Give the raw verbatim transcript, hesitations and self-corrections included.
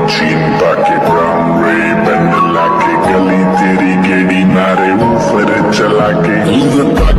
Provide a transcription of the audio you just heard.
चीनता के ब्राउन रे बैंड लाके गली तेरी गेड़ी मारे ऊपर चला के